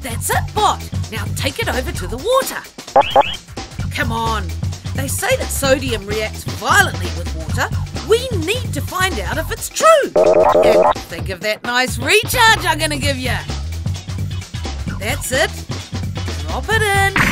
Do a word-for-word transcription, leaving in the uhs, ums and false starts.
That's it, Bot. Now take it over to the water. Come on. They say that sodium reacts violently with water. We need to find out if it's true. And think of that nice recharge I'm going to give you. That's it. Drop it in.